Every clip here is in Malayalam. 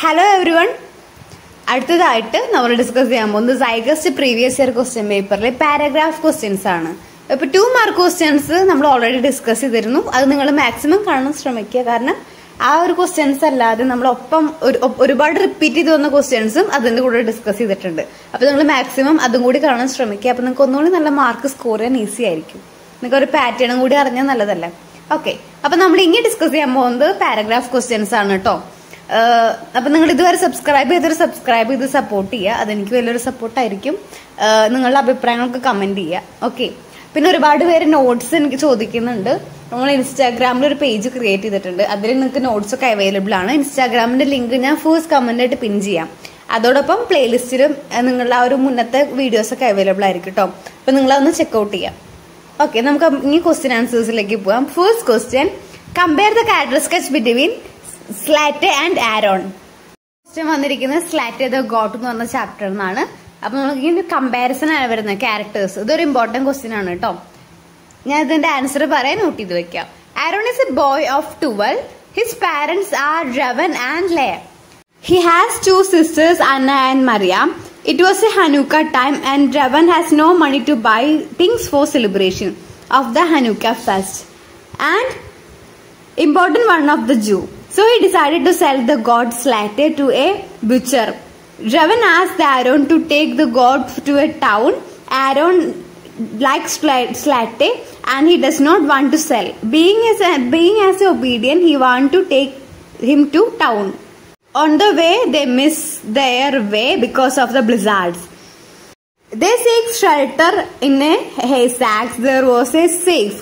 Hello everyone. അടുത്തതായിട്ട് നമ്മൾ ഡിസ്കസ് ചെയ്യാൻ പോകുന്നത് സൈഗസ്റ്റ് പ്രീവിയസ് ഇയർ ക്വസ്റ്റ്യൻ പേപ്പറിലെ പാരഗ്രാഫ് ക്വസ്റ്റ്യൻസ് ആണ്. ഇപ്പൊ 2 മാർക്ക് ക്വസ്റ്റ്യൻസ് നമ്മൾ ഓൾറെഡി ഡിസ്കസ് ചെയ്തിരുന്നു. അത് നിങ്ങൾ മാക്സിമം കാണാൻ ശ്രമിക്കുക. കാരണം ആ ഒരു ക്വസ്റ്റ്യൻസ് അല്ലാതെ നമ്മൾ ഒപ്പം ഒരുപാട് റിപ്പീറ്റ് ചെയ്ത് വന്ന ക്വസ്റ്റ്യൻസും അതിന്റെ കൂടെ ഡിസ്കസ് ചെയ്തിട്ടുണ്ട്. അപ്പൊ നിങ്ങൾ മാക്സിമം അതും കൂടി കാണാൻ ശ്രമിക്കുക. അപ്പൊ നിങ്ങൾക്ക് ഒന്നുകൂടി നല്ല മാർക്ക് സ്കോർ ചെയ്യാൻ ഈസി ആയിരിക്കും. നിങ്ങൾക്ക് ഒരു പാറ്റേണും കൂടി അറിഞ്ഞാൽ നല്ലതല്ലേ. ഓക്കെ, അപ്പൊ നമ്മൾ ഇനി ഡിസ്കസ് ചെയ്യാൻ പോകുന്നത് പാരഗ്രാഫ് ക്വസ്റ്റ്യൻസ് ആണ് കേട്ടോ. അപ്പൊ നിങ്ങൾ ഇതുവരെ സബ്സ്ക്രൈബ് ചെയ്ത് സപ്പോർട്ട് ചെയ്യുക. അതെനിക്ക് വലിയൊരു സപ്പോർട്ടായിരിക്കും. നിങ്ങളുടെ അഭിപ്രായങ്ങളൊക്കെ കമന്റ് ചെയ്യുക. ഓക്കെ, പിന്നെ ഒരുപാട് പേര് നോട്ട്സ് എനിക്ക് ചോദിക്കുന്നുണ്ട്. നമ്മൾ ഇൻസ്റ്റാഗ്രാമിൽ ഒരു പേജ് ക്രിയേറ്റ് ചെയ്തിട്ടുണ്ട്. അതിൽ നിങ്ങൾക്ക് നോട്ട്സ് ഒക്കെ അവൈലബിൾ ആണ്. ഇൻസ്റ്റാഗ്രാമിന്റെ ലിങ്ക് ഞാൻ ഫസ്റ്റ് കമന്റ് ആയിട്ട് പിൻ ചെയ്യാം. അതോടൊപ്പം പ്ലേലിസ്റ്റിലും നിങ്ങളുടെ ആ ഒരു മുന്നത്തെ വീഡിയോസ് ഒക്കെ അവൈലബിൾ ആയിരിക്കും കേട്ടോ. അപ്പൊ നിങ്ങളതൊന്ന് ചെക്ക്ഔട്ട് ചെയ്യാം. ഓക്കെ, നമുക്ക് ഇനി ക്വസ്റ്റ്യൻ ആൻസേഴ്സിലേക്ക് പോവാം. First question, compare the character sketch between slate and Aaron. Question വന്നിരിക്കുന്നത് സ്ലാറ്റെ ദ ഗോട്ട് എന്ന് പറഞ്ഞ ചാപ്റ്റർ എന്നാണ്. അപ്പൊ നമുക്ക് ഇങ്ങനെ കമ്പാരിസൺ ആണ് വരുന്നത് ക്യാരക്ടേഴ്സ്. ഇതൊരു ഇമ്പോർട്ടന്റ് ക്വസ്റ്റ്യൻ ആണ് കേട്ടോ. ഞാൻ ഇതിന്റെ ആൻസർ പറയാൻ നോട്ട് ചെയ്ത് വെക്കാം. Aaron is a boy of 12. His parents are Ravan and Leah. He has 2 sisters, Anna and Maria. It was a Hanukkah time and Ravan has no money to buy things for celebration of the Hanukkah fest and important one of the Jew. So he decided to sell the goat Slatte to a butcher. Ravan asked Aaron to take the goat to a town. Aaron likes Slatte and he does not want to sell. Being as obedient, he want to take him to town. On the way, they miss their way because of the blizzards. They seek shelter in a haystack. There was a safe.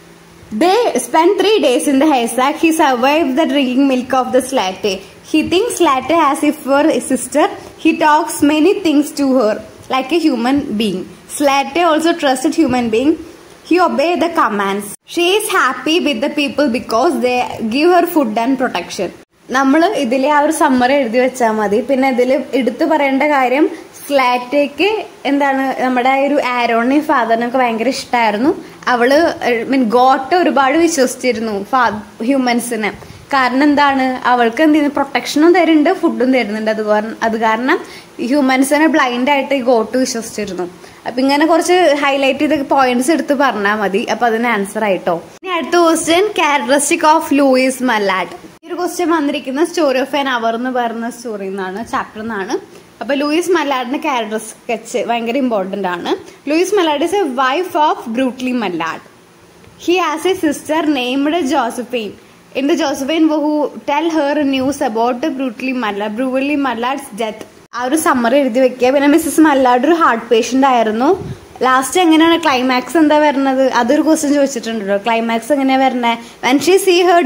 They spent 3 days in the haystack. He survived the drinking milk of the Slatte. He thinks Slatte as if her sister. He talks many things to her like a human being. Slatte also trusted human being. He obeyed the commands. She is happy with the people because they give her food and protection. നമ്മൾ ഇതിലെ ആ ഒരു സമ്മറി എഴുതി വെച്ചാൽ മതി. പിന്നെ ഇതിൽ എടുത്തു പറയേണ്ട കാര്യം, സ്ലാറ്റയ്ക്ക് എന്താണ് നമ്മുടെ ഒരു ആരോണിനെയും ഫാദറിനൊക്കെ ഭയങ്കര ഇഷ്ടമായിരുന്നു. അവള് ഗോട്ട് ഒരുപാട് വിശ്വസിച്ചിരുന്നു ഹ്യൂമൻസിനെ. കാരണം എന്താണ്, അവൾക്ക് എന്തെങ്കിലും പ്രൊട്ടക്ഷനും തരുന്നുണ്ട്, ഫുഡും തരുന്നുണ്ട്. അത് കാരണം ഹ്യൂമൻസിനെ ബ്ലൈൻഡ് ആയിട്ട് ഈ ഗോട്ട് വിശ്വസിച്ചിരുന്നു. അപ്പൊ ഇങ്ങനെ കുറച്ച് ഹൈലൈറ്റ് ചെയ്ത പോയിന്റ്സ് എടുത്ത് പറഞ്ഞാൽ മതി. അപ്പൊ അതിന് ആൻസർ ആയിട്ടോ. ഇനി അടുത്ത question, characteristic of Louise Mallard. ഈ ഒരു ക്വസ്റ്റ്യൻ വന്നിരിക്കുന്ന സ്റ്റോറി ഓഫ് ആൻ അവർ എന്ന് പറയുന്ന സ്റ്റോറി എന്നാണ്, ചാപ്റ്റർ എന്നാണ്. അപ്പൊ ലൂയിസ് മല്ലാഡിന്റെ ക്യാരക്ടർ സ്കെച്ച് ഭയങ്കര ഇമ്പോർട്ടന്റ് ആണ്. Louise Mallard is a wife of Brently Mallard. He has a sister named Josephine. In the Josephine who tell her news about Brutally Mallad's death. ആ ഒരു സമ്മറി എഴുതി വെക്കുക. പിന്നെ മിസ്സസ് മല്ലാഡ് ഒരു ഹാർട്ട് പേഷ്യന്റ് ആയിരുന്നു. ലാസ്റ്റ് എങ്ങനെയാണ് ക്ലൈമാക്സ് എന്താ വരുന്നത്, അതൊരു ക്വസ്റ്റ്യൻ ചോദിച്ചിട്ടുണ്ടല്ലോ. ക്ലൈമാക്സ് എങ്ങനെയാ വരുന്നത്? when she see her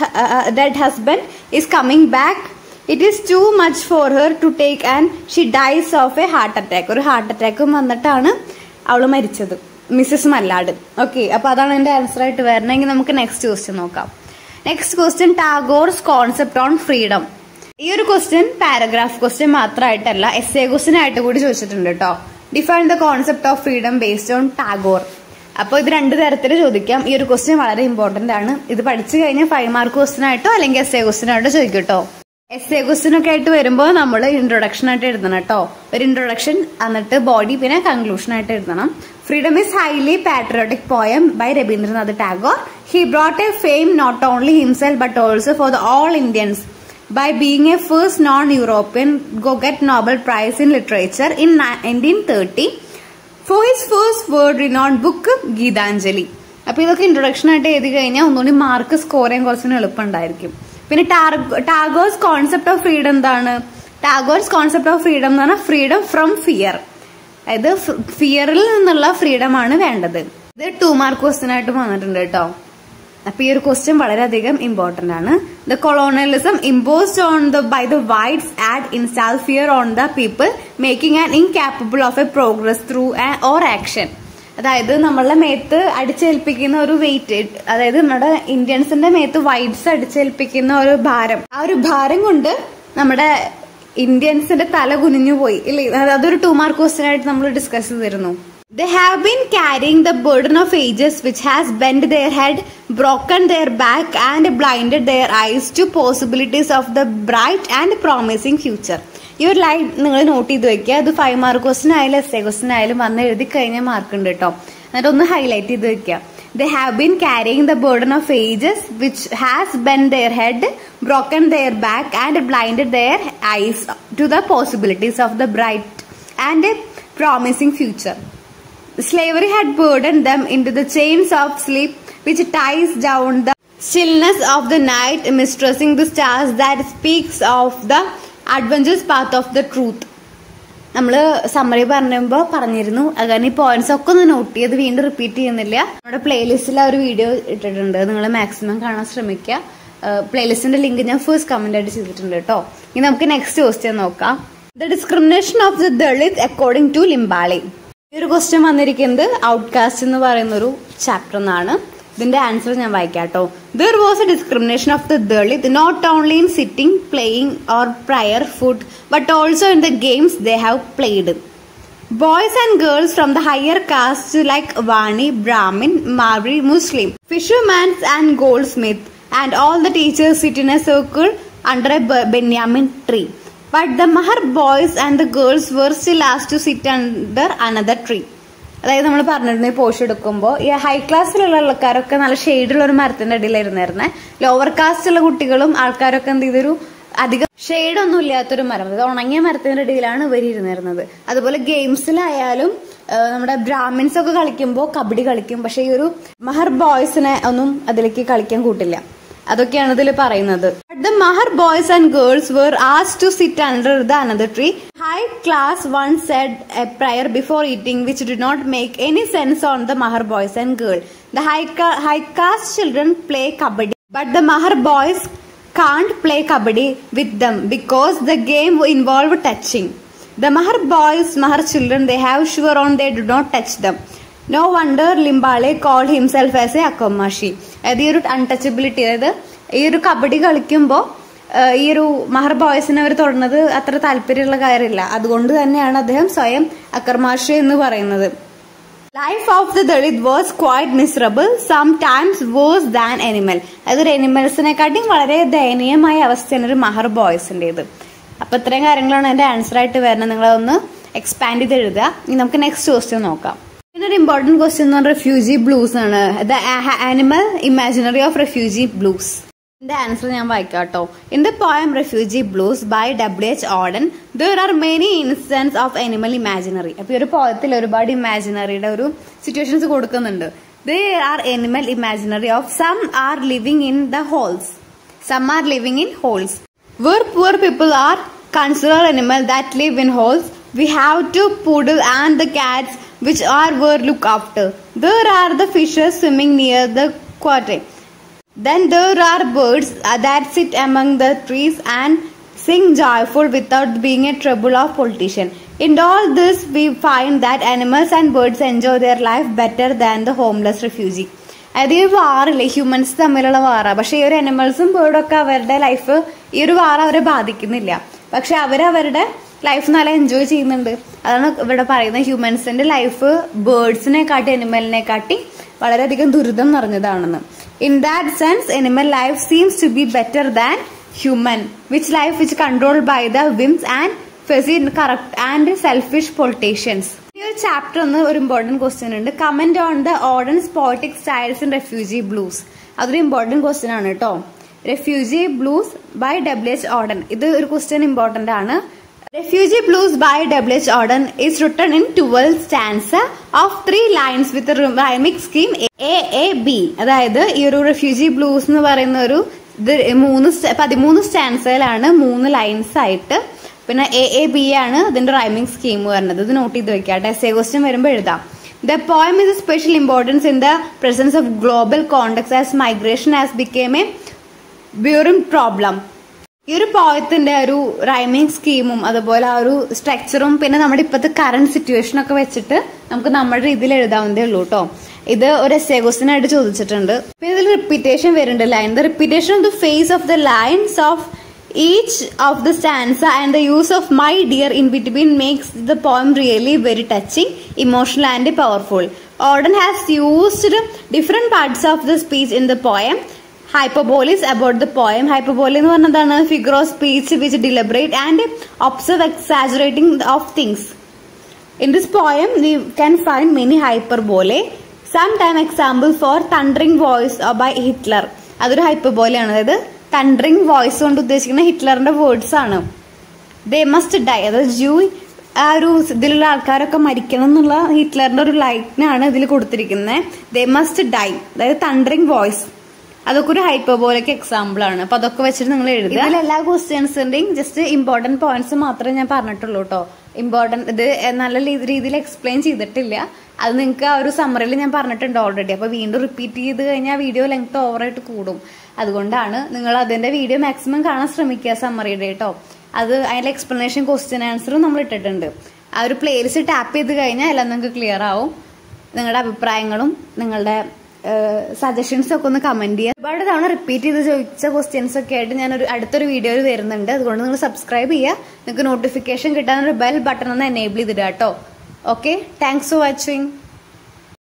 dead husband is coming back, it is too much for her to take and she dies of a heart attack. ഒരു ഹാർട്ട് അറ്റാക്കും വന്നിട്ടാണ് അവള് മരിച്ചത്, മിസ്സസ് മല്ലാഡ്. ഓക്കെ, അപ്പൊ അതാണ് എന്റെ ആൻസർ ആയിട്ട് വരണമെങ്കിൽ നമുക്ക് നെക്സ്റ്റ് ക്വസ്റ്റ്യൻ നോക്കാം. Next question, Tagore's concept on freedom. ഈ ഒരു ക്വസ്റ്റ്യൻ പാരഗ്രാഫ് ക്വസ്റ്റ്യൻ മാത്രമായിട്ടല്ല, എസ്സേ ക്വസ്റ്റ്യൻ ആയിട്ട് കൂടി ചോദിച്ചിട്ടുണ്ട് കേട്ടോ. Define the concept of freedom based on Tagore. അപ്പോൾ ഇത് 2 തരത്തിൽ ചോദിക്കാം. ഈ ഒരു ക്വസ്റ്റ്യൻ വളരെ ഇമ്പോർട്ടന്റ് ആണ്. ഇത് പഠിച്ചു കഴിഞ്ഞാൽ 5 മാർക്ക് ക്വസ്റ്റ്യൻ ആയിട്ടോ അല്ലെങ്കിൽ എസ്സേ ക്വസ്റ്റ്യൻ ആയിട്ടോ ചോദിക്കും കേട്ടോ. എസ്സേ ക്വസ്റ്റ്യൻ ഒക്കെ ആയിട്ട് വരുമ്പോൾ നമ്മൾ ഇൻട്രൊഡക്ഷൻ ആയിട്ട് എഴുതണം കേട്ടോ. ഒരു ഇൻട്രൊഡക്ഷൻ, എന്നിട്ട് ബോഡി, പിന്നെ കൺക്ലൂഷൻ ആയിട്ട് എഴുതണം. Freedom is highly patriotic poem by Rabindranath Tagore. He brought a fame not only himself but also for the all Indians by being a first non-European to get Nobel Prize in Literature in 1930 for his first world-renowned book Geetanjali. അപ്പൊ ഇതൊക്കെ ഇൻട്രൊഡക്ഷൻ ആയിട്ട് എഴുതി കഴിഞ്ഞാൽ ഒന്നുകൂടി മാർക്ക് സ്കോർ ചെയ്യാൻ കുറച്ചുകൂടി എളുപ്പമുണ്ടായിരിക്കും. പിന്നെ ടാഗോർസ് കോൺസെപ്റ്റ് ഓഫ് ഫ്രീഡം എന്താണ്? ടാഗോർസ് കോൺസെപ്റ്റ് ഓഫ് ഫ്രീഡം എന്ന് പറഞ്ഞാൽ ഫ്രീഡം ഫ്രം ഫിയർ. അതായത് ഫിയറിൽ നിന്നുള്ള ഫ്രീഡം ആണ് വേണ്ടത്. ഇത് 2 മാർക്ക് ക്വസ്റ്റ്യൻ ആയിട്ട് വന്നിട്ടുണ്ട് കേട്ടോ. അപ്പൊ ഈ ഒരു ക്വസ്റ്റ്യൻ വളരെയധികം ഇമ്പോർട്ടന്റ് ആണ്. The colonialism imposed on by the whites add install fear on the people making an incapable of a progress through or action. അതായത് നമ്മളുടെ മേത്ത് അടിച്ചേൽപ്പിക്കുന്ന ഒരു വെയിറ്റ്, അതായത് നമ്മുടെ ഇന്ത്യൻസിന്റെ മേത്ത് വൈറ്റ്സ് അടിച്ചേൽപ്പിക്കുന്ന ഒരു ഭാരം, ആ ഒരു ഭാരം കൊണ്ട് നമ്മുടെ ഇന്ത്യൻസിന്റെ തല കുനിഞ്ഞു പോയി ഇല്ലേ. അതൊരു 2 മാർക്ക് ക്വസ്റ്റ്യൻ ആയിട്ട് നമ്മൾ ഡിസ്കസ് ചെയ്തിരുന്നു. They have been carrying the burden of ages which has bent their head, broken their back and blinded their eyes to possibilities of the bright and promising future. ഈ ഒരു ലൈൻ നിങ്ങൾ നോട്ട് ചെയ്ത് വെക്കുക. അത് 5 മാർക്ക് ക്വസ്റ്റ്യൻ ആയാലും essay ക്വസ്റ്റ്യൻ ആയാലും വന്ന് എഴുതി കഴിഞ്ഞാൽ മാർക്ക് ഉണ്ട് കേട്ടോ. എന്നിട്ട് ഒന്ന് ഹൈലൈറ്റ് ചെയ്ത് വെക്കുക. They have been carrying the burden of ages which has bent their head, broken their back and blinded their eyes to the possibilities of the bright and promising future. Slavery had burdened them into the chains of sleep which ties down the stillness of the night, mistrusting the stars that speaks of the adventurous path of the truth. നമ്മൾ സമ്മറി പറയുമ്പോൾ പറഞ്ഞിരുന്നു. അങ്ങനെ ഈ പോയിന്റ്സ് ഒക്കെ ഒന്ന് നോട്ട് ചെയ്ത് വീണ്ടും റിപ്പീറ്റ് ചെയ്യുന്നില്ല. നമ്മുടെ പ്ലേലിസ്റ്റിൽ ആ ഒരു വീഡിയോ ഇട്ടിട്ടുണ്ട്. നിങ്ങൾ മാക്സിമം കാണാൻ ശ്രമിക്കുക. പ്ലേലിസ്റ്റിന്റെ ലിങ്ക് ഞാൻ ഫസ്റ്റ് കമന്റ് ആയിട്ട് ചെയ്തിട്ടുണ്ട് കേട്ടോ. ഇനി നമുക്ക് നെക്സ്റ്റ് ക്വസ്റ്റ്യൻ നോക്കാം. The discrimination of the Dalit according to Limbale. ഈ ഒരു ക്വസ്റ്റ്യൻ വന്നിരിക്കുന്നത് ഔട്ട്കാസ്റ്റ് എന്ന് പറയുന്ന ഒരു ചാപ്റ്റർ എന്നാണ്. ഇതിന്റെ ആൻസർ ഞാൻ വായിക്കാം കേട്ടോ. There was a discrimination of the Dalit not only in sitting, playing or prior food but also in the games they have played. Boys and girls from the higher castes like Vani, Brahmin, Mari, Muslim, fishermen and goldsmith and all the teachers sit in a circle under a Benjamin tree. But the Mahar boys and the girls were still asked to sit under another tree. അതായത് നമ്മൾ പറഞ്ഞിരുന്ന ഈ പോഷൻ എടുക്കുമ്പോൾ ഈ ഹൈ ക്ലാസ്സിലുള്ള ആൾക്കാരൊക്കെ നല്ല ഷെയ്ഡുള്ള ഒരു മരത്തിന്റെ അടിയിലായിരുന്നേ. ലോവർ കാസ്റ്റുള്ള കുട്ടികളും ആൾക്കാരൊക്കെ എന്ത് ചെയ്തൊരു അധികം ഷെയ്ഡൊന്നും ഇല്ലാത്തൊരു മരം, അത് ഉണങ്ങിയ മരത്തിന്റെ അടിയിലാണ് ഇവർ ഇരുന്നിരുന്നത്. അതുപോലെ ഗെയിംസിലായാലും നമ്മുടെ ബ്രാഹ്മിൻസ് ഒക്കെ കളിക്കുമ്പോൾ കബഡി കളിക്കും. പക്ഷെ ഈ ഒരു മഹർ ബോയ്സിനെ ഒന്നും അതിലേക്ക് കളിക്കാൻ കൂട്ടില്ല. അതൊക്കെയാണ് ഇതിൽ പറയുന്നത്. The Mahar boys and girls were asked to sit under the another tree. High class one said a prayer before eating which did not make any sense on the Mahar boys and girls. The high caste children play kabaddi, but the Mahar boys can't play kabaddi with them because the game involved touching. The Mahar boys, Mahar children, they have sure on they do not touch them. No wonder Limbale called himself as a Akomashi. അത് ഈ ഒരു അൺടച്ചബിലിറ്റി, അതായത് ഈ ഒരു കബഡി കളിക്കുമ്പോൾ ഈ ഒരു മഹർ ബോയ്സിനെ അവർ തൊടുന്നത് അത്ര താല്പര്യമുള്ള കാര്യമില്ല. അതുകൊണ്ട് തന്നെയാണ് അദ്ദേഹം സ്വയം അക്കർമാഷി എന്ന് പറയുന്നത്. Life of the Dalit was quite miserable, sometimes worse than animal. അതൊരു അനിമൽസിനെക്കാട്ടിയും വളരെ ദയനീയമായ അവസ്ഥയാണ് ഒരു മഹർ ബോയ്സിൻ്റെത്. അപ്പൊ ഇത്രയും കാര്യങ്ങളാണ് എന്റെ ആൻസർ ആയിട്ട് വരുന്നത്. നിങ്ങളതൊന്ന് എക്സ്പാൻഡ് ചെയ്ത് എഴുതുക. ഇനി നമുക്ക് നെക്സ്റ്റ് ക്വസ്റ്റ്യൻ നോക്കാം. ഒരു ഇമ്പോർട്ടന്റ് ക്വസ്റ്റ്യൻ എന്ന് പറഞ്ഞാൽ റെഫ്യൂജി ബ്ലൂസ് ആണ്. The animal imaginary of Refugee Blues. ഇതിന്റെ ആൻസർ ഞാൻ വായിക്കാം കേട്ടോ. In the poem Refugee Blues by W.H. Auden there are many instances of animal imaginary. അപ്പൊ ഈ ഒരു പോയത്തിൽ ഒരുപാട് ഇമാജിനറിയുടെ ഒരു സിറ്റുവേഷൻസ് കൊടുക്കുന്നുണ്ട്. There are animal imaginary of some are living in the holes, some are living in holes. Where poor people are considered animal that live in holes. We have two poodle and the cats which are were looked after. There are the fishes swimming near the quarry. Then there are birds that sit among the trees and sing joyful without being a trouble of politician. In all this we find that animals and birds enjoy their life better than the homeless refugee. അതായത് ഈ വാറില്ലേ, ഹ്യൂമൻസ് തമ്മിലുള്ള വാറ. പക്ഷെ ഈ ഒരു അനിമൽസും ബേർഡൊക്കെ അവരുടെ ലൈഫ് ഈ ഒരു വാറ അവരെ ബാധിക്കുന്നില്ല. പക്ഷെ അവരവരുടെ ലൈഫ് നല്ല എൻജോയ് ചെയ്യുന്നുണ്ട്. അതാണ് ഇവിടെ പറയുന്നത്. ഹ്യൂമൻസിന്റെ ലൈഫ് ബേർഡ്സിനെ കാട്ടി അനിമലിനെ കാട്ടി വളരെയധികം ദുരിതം നിറഞ്ഞതാണെന്ന്. In that sense animal life seems to be better than human which life which controlled by the whims and fussy corrupt and selfish politicians. ഈ ഒരു ചാപ്റ്റർ ഒരു ഇമ്പോർട്ടന്റ് ക്വസ്റ്റ്യൻ ഉണ്ട്. Comment on the Auden's poetic styles in Refugee Blues. അതൊരു ഇമ്പോർട്ടന്റ് ക്വസ്റ്റ്യൻ ആണ് കേട്ടോ. Refugee Blues by W.H. Auden. ഇത് ഒരു ക്വസ്റ്റ്യൻ ഇമ്പോർട്ടന്റ് ആണ്. Refugee Blues by W.H. Auden is written in 12 stanza of 3 lines with a rhymic scheme A-A-B. അതായത് ഈ ഒരു റെഫ്യൂജി ബ്ലൂസ് എന്ന് പറയുന്ന ഒരു 13 സ്റ്റാൻസയിലാണ് 3 ലൈൻസ് ആയിട്ട്. പിന്നെ A-A-B ആണ് ഇതിന്റെ റൈമിംഗ് സ്കീം വരുന്നത്. ഇത് നോട്ട് ചെയ്ത് വെക്കാം. എസ്സേ ക്വസ്റ്റ്യൻ വരുമ്പോൾ എഴുതാം. The poem is of special importance in the presence of global context as migration has become a burning problem. ഈ ഒരു പോയത്തിന്റെ ഒരു റൈമിംഗ് സ്കീമും അതുപോലെ ആ ഒരു സ്ട്രക്ചറും പിന്നെ നമ്മുടെ ഇപ്പോഴത്തെ കറന്റ് സിറ്റുവേഷൻ ഒക്കെ വെച്ചിട്ട് നമുക്ക് നമ്മുടെ രീതിയിൽ എഴുതാവുന്നതേ ഉള്ളൂ കേട്ടോ. ഇത് ഒരു എസ്സേ ക്വസ്റ്റ്യൻ ആയിട്ട് ചോദിച്ചിട്ടുണ്ട്. പിന്നെ ഇതിൽ റിപ്പീറ്റേഷൻ വരുന്നുണ്ട്. Line the repetition of the phase of the lines of Each of the stanza and the use of my dear in between makes the poem really very touching, emotional and powerful. Auden has used different parts of the speech in the poem. Hyperbole is about the poem. Hyperbole എന്ന് പറഞ്ഞതാണ് figure of speech which deliberate and observe exaggerating of things. In this poem we can find many hyperbole. Sometime example for thundering voice by Hitler. അതൊരു hyperbole ആണ്. അതായത് thundering voice കൊണ്ട് ഉദ്ദേശിക്കുന്ന ഹിറ്റ്ലറിന്റെ വേർഡ്സ് ആണ്. ദേ മസ്റ്റ് ഡൈ, അതായത് ജൂ ആ ഒരു ഇതിലുള്ള ആൾക്കാരൊക്കെ മരിക്കണം എന്നുള്ള ഹിറ്റ്ലറിന്റെ ഒരു ലൈനാണ് ഇതിൽ കൊടുത്തിരിക്കുന്നത്. ദേ മസ്റ്റ് ഡൈ, അതായത് തണ്ടറിങ് വോയിസ്, അതൊക്കെ ഒരു ഹൈപ്പർബോളിക് എക്സാമ്പിൾ ആണ്. അപ്പൊ അതൊക്കെ വെച്ചിട്ട് നിങ്ങൾ എഴുതുക. ഇതിൽ എല്ലാ ക്വസ്റ്റ്യൻസിന്റെയും ജസ്റ്റ് ഇമ്പോർട്ടന്റ് പോയിന്റ്സ് മാത്രമേ ഞാൻ പറഞ്ഞിട്ടുള്ളൂ കേട്ടോ. ഇമ്പോർട്ടന്റ് ഇത് നല്ല രീതിയിൽ എക്സ്പ്ലെയിൻ ചെയ്തിട്ടില്ല. അത് നിങ്ങൾക്ക് ആ ഒരു സമ്മറിയിൽ ഞാൻ പറഞ്ഞിട്ടുണ്ട് ഓൾറെഡി. അപ്പൊ വീണ്ടും റിപ്പീറ്റ് ചെയ്ത് കഴിഞ്ഞാൽ വീഡിയോ ലെങ്ത് ഓവറായിട്ട് കൂടും. അതുകൊണ്ടാണ് നിങ്ങൾ അതിന്റെ വീഡിയോ മാക്സിമം കാണാൻ ശ്രമിക്കുക സമ്മറിയുടെ കേട്ടോ. അത് അതിന്റെ എക്സ്പ്ലനേഷൻ ക്വസ്റ്റ്യൻ ആൻസറും നമ്മൾ ഇട്ടിട്ടുണ്ട്. ആ ഒരു പ്ലേലിസ്റ്റ് ടാപ്പ് ചെയ്ത് കഴിഞ്ഞാൽ എല്ലാം നിങ്ങൾക്ക് ക്ലിയർ ആവും. നിങ്ങളുടെ അഭിപ്രായങ്ങളും നിങ്ങളുടെ സജഷൻസ് ഒക്കെ ഒന്ന് കമന്റ് ചെയ്യുക. ഒരുപാട് തവണ റിപ്പീറ്റ് ചെയ്ത് ചോദിച്ച ക്വസ്റ്റ്യൻസ് ഒക്കെ ആയിട്ട് ഞാൻ അടുത്തൊരു വീഡിയോയിൽ വരുന്നുണ്ട്. അതുകൊണ്ട് നിങ്ങൾ സബ്സ്ക്രൈബ് ചെയ്യുക. നിങ്ങൾക്ക് നോട്ടിഫിക്കേഷൻ കിട്ടാൻ ഒരു ബെൽ ബട്ടൺ ഒന്ന് എനേബിൾ ചെയ്തിടുക കേട്ടോ. Okay, thanks for watching.